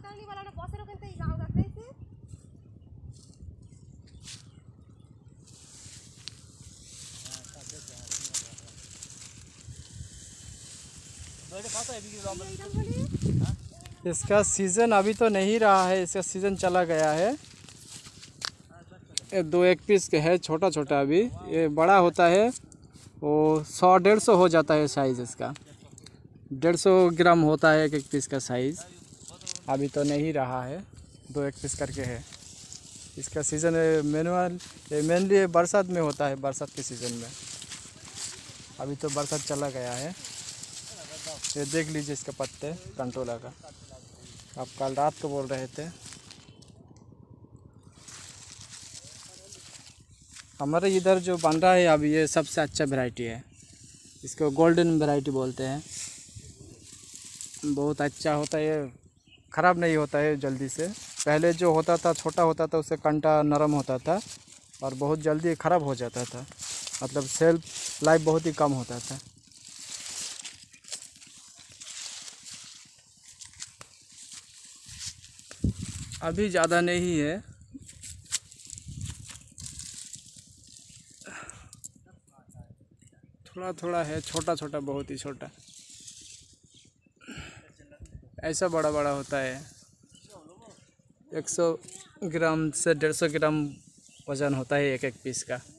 इसका सीज़न अभी तो नहीं रहा है, इसका सीज़न चला गया है। ये 2-1 पीस के है, छोटा छोटा। अभी ये बड़ा होता है वो 100-150 हो जाता है साइज़ इसका। 150 ग्राम होता है एक पीस का साइज़। अभी तो नहीं रहा है, 2-1 पीस करके है। इसका सीज़न मेनली बरसात में होता है, बरसात के सीज़न में। अभी तो बरसात चला गया है। ये देख लीजिए इसका पत्ते कंटोला का, आप कल रात को बोल रहे थे। हमारे इधर जो बन रहा है अभी ये सबसे अच्छा वैरायटी है, इसको गोल्डन वैरायटी बोलते हैं। बहुत अच्छा होता है, ये ख़राब नहीं होता है जल्दी से। पहले जो होता था छोटा होता था उससे कंटा नरम होता था और बहुत जल्दी ख़राब हो जाता था, मतलब सेल्फ लाइफ बहुत ही कम होता था। अभी ज़्यादा नहीं है, थोड़ा थोड़ा है, छोटा छोटा, बहुत ही छोटा। ऐसा बड़ा बड़ा होता है, 100 ग्राम से 150 ग्राम वज़न होता है एक पीस का।